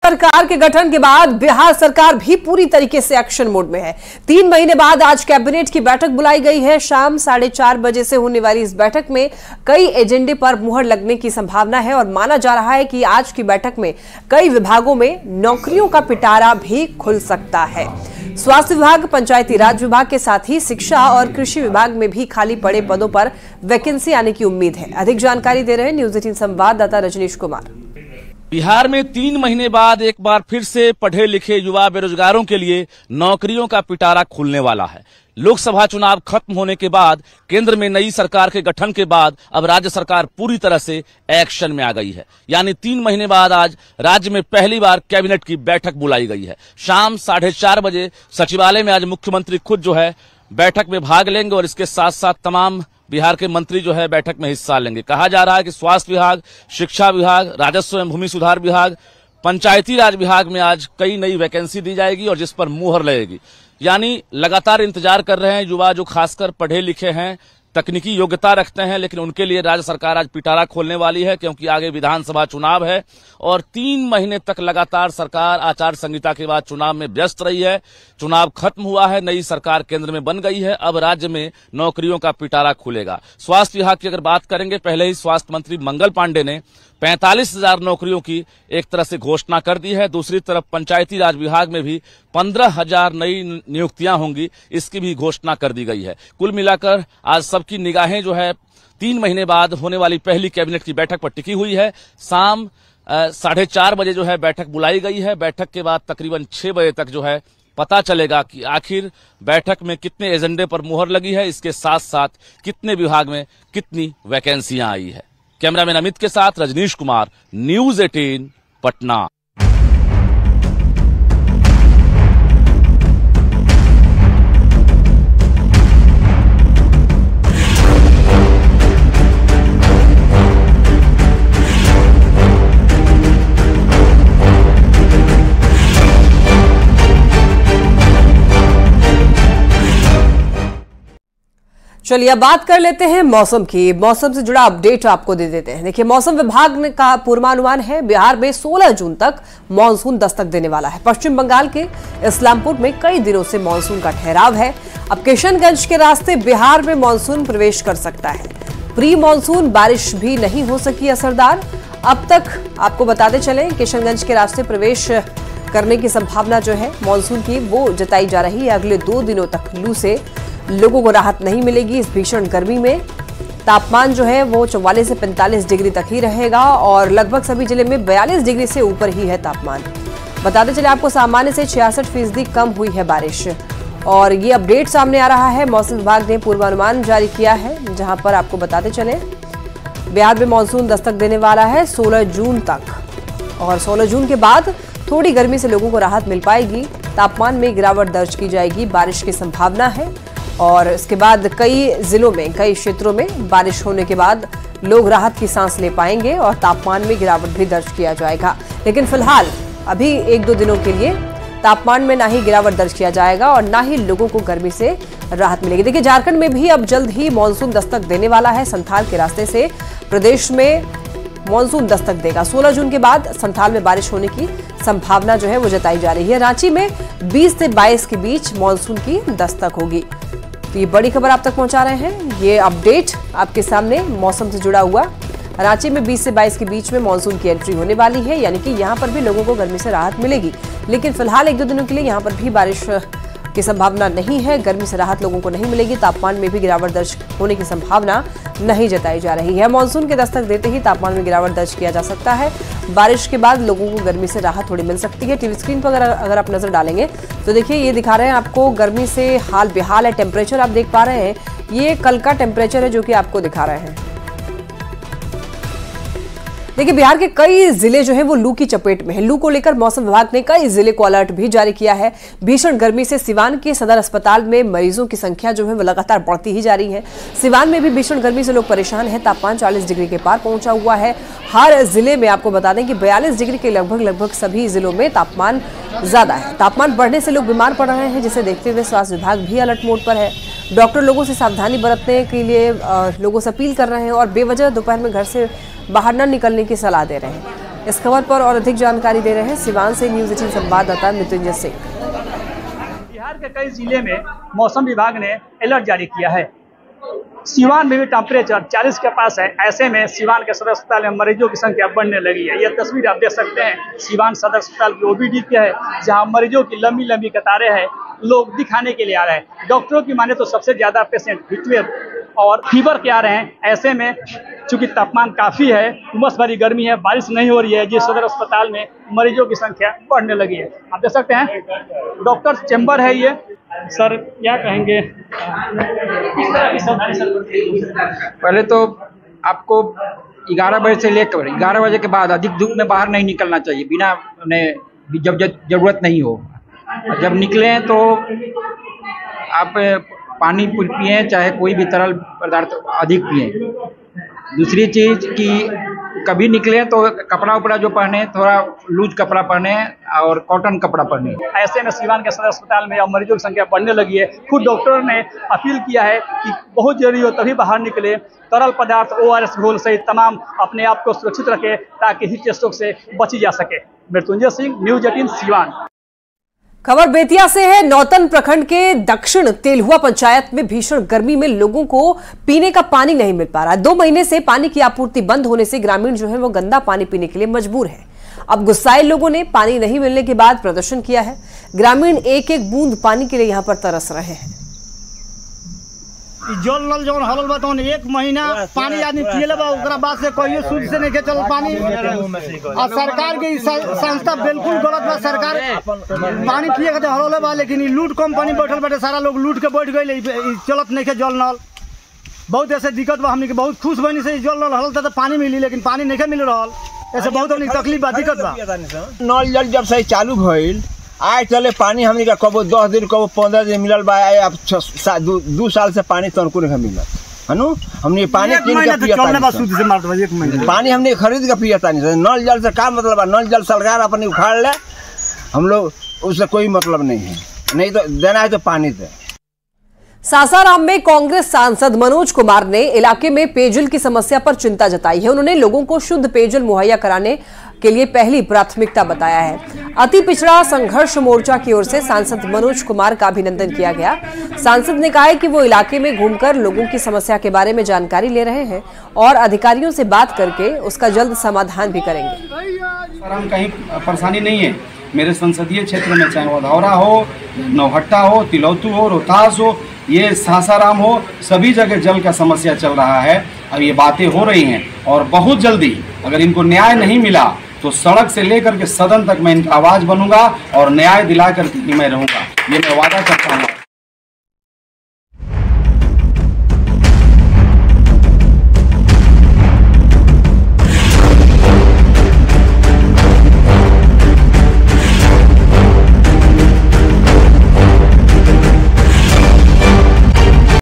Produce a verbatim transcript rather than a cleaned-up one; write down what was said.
सरकार के गठन के बाद बिहार सरकार भी पूरी तरीके से एक्शन मोड में है। तीन महीने बाद आज कैबिनेट की बैठक बुलाई गई है। शाम साढ़े चार बजे से होने वाली इस बैठक में कई एजेंडे पर मुहर लगने की संभावना है और माना जा रहा है कि आज की बैठक में कई विभागों में नौकरियों का पिटारा भी खुल सकता है। स्वास्थ्य विभाग, पंचायती राज विभाग के साथ ही शिक्षा और कृषि विभाग में भी खाली पड़े पदों पर वैकेंसी आने की उम्मीद है। अधिक जानकारी दे रहे हैं न्यूज एटीन संवाददाता रजनीश कुमार। बिहार में तीन महीने बाद एक बार फिर से पढ़े लिखे युवा बेरोजगारों के लिए नौकरियों का पिटारा खुलने वाला है। लोकसभा चुनाव खत्म होने के बाद केंद्र में नई सरकार के गठन के बाद अब राज्य सरकार पूरी तरह से एक्शन में आ गई है। यानी तीन महीने बाद आज राज्य में पहली बार कैबिनेट की बैठक बुलाई गई है। शाम साढ़े चार बजे सचिवालय में आज मुख्यमंत्री खुद जो है बैठक में भाग लेंगे और इसके साथ साथ तमाम बिहार के मंत्री जो है बैठक में हिस्सा लेंगे। कहा जा रहा है कि स्वास्थ्य विभाग, शिक्षा विभाग, राजस्व एवं भूमि सुधार विभाग, पंचायती राज विभाग में आज कई नई वैकेंसी दी जाएगी और जिस पर मुहर लगेगी। यानी लगातार इंतजार कर रहे हैं युवा जो खासकर पढ़े लिखे हैं, तकनीकी योग्यता रखते हैं, लेकिन उनके लिए राज्य सरकार आज पिटारा खोलने वाली है क्योंकि आगे विधानसभा चुनाव है और तीन महीने तक लगातार सरकार आचार संहिता के बाद चुनाव में व्यस्त रही है। चुनाव खत्म हुआ है, नई सरकार केंद्र में बन गई है, अब राज्य में नौकरियों का पिटारा खुलेगा। स्वास्थ्य विभाग की अगर बात करेंगे, पहले ही स्वास्थ्य मंत्री मंगल पांडे ने पैंतालीस हजार नौकरियों की एक तरह से घोषणा कर दी है। दूसरी तरफ पंचायती राज विभाग में भी पंद्रह हजार नई नियुक्तियां होंगी, इसकी भी घोषणा कर दी गई है। कुल मिलाकर आज सबकी निगाहें जो है तीन महीने बाद होने वाली पहली कैबिनेट की बैठक पर टिकी हुई है। शाम साढ़े चार बजे जो है बैठक बुलाई गई है। बैठक के बाद तकरीबन छह बजे तक जो है पता चलेगा कि आखिर बैठक में कितने एजेंडे पर मुहर लगी है, इसके साथ साथ कितने विभाग में कितनी वैकेंसियां आई है। कैमरामैन अमित के साथ रजनीश कुमार, न्यूज एटीन, पटना। चलिए अब बात कर लेते हैं मौसम की। मौसम से जुड़ा अपडेट आपको दे देते हैं। देखिए, मौसम विभाग ने का पूर्वानुमान है बिहार में सोलह जून तक मानसून दस्तक देने वाला है। पश्चिम बंगाल के इस्लामपुर में कई दिनों से मानसून का ठहराव है। अब किशनगंज के रास्ते बिहार में मानसून प्रवेश कर सकता है। प्री मानसून बारिश भी नहीं हो सकी असरदार। अब तक आपको बताते चले, किशनगंज के रास्ते प्रवेश करने की संभावना जो है मानसून की वो जताई जा रही है। अगले दो दिनों तक लू से लोगों को राहत नहीं मिलेगी। इस भीषण गर्मी में तापमान जो है वो चौवालीस से पैंतालीस डिग्री तक ही रहेगा और लगभग सभी जिले में बयालीस डिग्री से ऊपर ही है तापमान। बताते चले आपको, सामान्य से छियासठ फीसदी कम हुई है बारिश और ये अपडेट सामने आ रहा है। मौसम विभाग ने पूर्वानुमान जारी किया है जहां पर आपको बताते चले बिहार में मानसून दस्तक देने वाला है सोलह जून तक और सोलह जून के बाद थोड़ी गर्मी से लोगों को राहत मिल पाएगी। तापमान में गिरावट दर्ज की जाएगी, बारिश की संभावना है और इसके बाद कई जिलों में, कई क्षेत्रों में बारिश होने के बाद लोग राहत की सांस ले पाएंगे और तापमान में गिरावट भी दर्ज किया जाएगा। लेकिन फिलहाल अभी एक दो दिनों के लिए तापमान में ना ही गिरावट दर्ज किया जाएगा और ना ही लोगों को गर्मी से राहत मिलेगी। देखिए, झारखंड में भी अब जल्द ही मानसून दस्तक देने वाला है। संथाल के रास्ते से प्रदेश में मानसून दस्तक देगा। सोलह जून के बाद संथाल में बारिश होने की संभावना जो है वो जताई जा रही है। रांची में बीस से बाईस के बीच मानसून की दस्तक होगी। तो ये बड़ी खबर आप तक पहुंचा रहे हैं। ये अपडेट आपके सामने मौसम से जुड़ा हुआ। रांची में बीस से बाईस के बीच में मानसून की एंट्री होने वाली है, यानी कि यहां पर भी लोगों को गर्मी से राहत मिलेगी। लेकिन फिलहाल एक दो दिनों के लिए यहां पर भी बारिश की संभावना नहीं है। गर्मी से राहत लोगों को नहीं मिलेगी। तापमान में भी गिरावट दर्ज होने की संभावना नहीं जताई जा रही है। मानसून के दस्तक देते ही तापमान में गिरावट दर्ज किया जा सकता है। बारिश के बाद लोगों को गर्मी से राहत थोड़ी मिल सकती है। टीवी स्क्रीन पर अगर अगर आप नजर डालेंगे तो देखिए, ये दिखा रहे हैं आपको गर्मी से हाल बेहाल है। टेम्परेचर आप देख पा रहे हैं, ये कल का टेम्परेचर है जो कि आपको दिखा रहे हैं। देखिए, बिहार के कई जिले जो है वो लू की चपेट में है। लू को लेकर मौसम विभाग ने कई जिले को अलर्ट भी जारी किया है। भीषण गर्मी से सिवान के सदर अस्पताल में मरीजों की संख्या जो है वो लगातार बढ़ती ही जा रही है। सिवान में भी भीषण गर्मी से लोग परेशान हैं। तापमान चालीस डिग्री के पार पहुंचा हुआ है। हर जिले में आपको बता दें कि बयालीस डिग्री के लगभग लगभग सभी जिलों में तापमान ज्यादा है। तापमान बढ़ने से लोग बीमार पड़ रहे हैं, जिसे देखते हुए स्वास्थ्य विभाग भी अलर्ट मोड पर है। डॉक्टर लोगों से सावधानी बरतने के लिए लोगों से अपील कर रहे हैं और बेवजह दोपहर में घर से बाहर न निकलने की सलाह दे रहे हैं। इस खबर पर और अधिक जानकारी दे रहे हैं सिवान से न्यूज एटीन संवाददाता मृत्युंजय सिंह। बिहार के कई जिले में मौसम विभाग ने अलर्ट जारी किया है। सिवान में भी टेम्परेचर चालीस के पास है। ऐसे में सिवान के सदर अस्पताल में मरीजों की संख्या बढ़ने लगी है। यह तस्वीर आप देख सकते हैं सिवान सदर अस्पताल की ओपीडी की है, जहां मरीजों की लंबी लंबी कतारें हैं। लोग दिखाने के लिए आ रहे हैं। डॉक्टरों की माने तो सबसे ज्यादा पेशेंट हीटवेव और फीवर के आ रहे हैं। ऐसे में चूंकि तापमान काफी है, उमस भरी गर्मी है, बारिश नहीं हो रही है, जिस सदर अस्पताल में मरीजों की संख्या बढ़ने लगी है। आप देख सकते हैं डॉक्टर चैम्बर है ये। सर क्या कहेंगे? पहले तो आपको ग्यारह बजे से लेकर ग्यारह बजे के बाद अधिक धूप में बाहर नहीं निकलना चाहिए, बिना जब जरूरत नहीं हो। जब निकलें तो आप पानी पिए, चाहे कोई भी तरल पदार्थ अधिक पिए। दूसरी चीज कि कभी निकले तो कपड़ा उपड़ा जो पहने थोड़ा लूज कपड़ा पहने और कॉटन कपड़ा पहने। ऐसे में सिवान के सदर अस्पताल में अब मरीजों की संख्या बढ़ने लगी है। खुद डॉक्टर ने अपील किया है कि बहुत जरूरी हो तभी बाहर निकले। तरल पदार्थ ओ आर एस घोल सहित तमाम अपने आप को सुरक्षित रखे ताकि हीट स्ट्रोक से बची जा सके। Mrityunjay Singh, news eighteen Siwan. खबर बेतिया से है। नौतन प्रखंड के दक्षिण तेलहुआ पंचायत में भीषण गर्मी में लोगों को पीने का पानी नहीं मिल पा रहा है। दो महीने से पानी की आपूर्ति बंद होने से ग्रामीण जो है वो गंदा पानी पीने के लिए मजबूर है। अब गुस्साए लोगों ने पानी नहीं मिलने के बाद प्रदर्शन किया है। ग्रामीण एक एक बूंद पानी के लिए यहाँ पर तरस रहे हैं। जल नल जौन हरल बा तौन एक महीना पानी आदमी पिए बा, ओकरा बाद से कोई शुद्ध से नहीं चल पानी। और सरकार की संस्था बिल्कुल गलत बा। सरकार पानी पिए के हरल बा, लेकिन लूट कंपनी बैठल बैठे सारा लोग लूट के बैठ गए। चलत नहीं के जल नल, बहुत ऐसे दिक्कत बा। हमनी के बहुत खुश बनी से जल नल हरल तो पानी मिली, लेकिन पानी नहीं मिल रहा। ऐसे बहुत हमनी तकलीफ बा, दिक्कत बा। नल जल जब से चालू भइल आए चले पानी हमनी का कबो दस दिन कबो पंद्रह दिन मिलल बा। अब दू, दू साल से पानी तनको नहीं मिलल हनु। हमने पानी किन के पिया तानी, पानी हमने खरीद के पिया तानी। नल जल से का मतलब है? नल जल सरकार अपनी उखाड़ ले, हम लोग उससे कोई मतलब नहीं है। नहीं तो देना है तो पानी दे। सासाराम में कांग्रेस सांसद मनोज कुमार ने इलाके में पेयजल की समस्या पर चिंता जताई है। उन्होंने लोगों को शुद्ध पेयजल मुहैया कराने के लिए पहली प्राथमिकता बताया है। अति पिछड़ा संघर्ष मोर्चा की ओर से सांसद मनोज कुमार का अभिनंदन किया गया। सांसद ने कहा है कि वो इलाके में घूमकर लोगों की समस्या के बारे में जानकारी ले रहे हैं और अधिकारियों से बात करके उसका जल्द समाधान भी करेंगे। कहीं परेशानी नहीं है मेरे संसदीय क्षेत्र में, चाहे वो धौरा हो, नौहट्टा हो, तिलौतू हो, रोहतास हो, ये सासाराम हो, सभी जगह जल का समस्या चल रहा है। अब ये बातें हो रही हैं और बहुत जल्दी अगर इनको न्याय नहीं मिला तो सड़क से लेकर के सदन तक मैं इनका आवाज बनूंगा और न्याय दिला करके ही मैं रहूंगा। ये मैं वादा करता हूँ।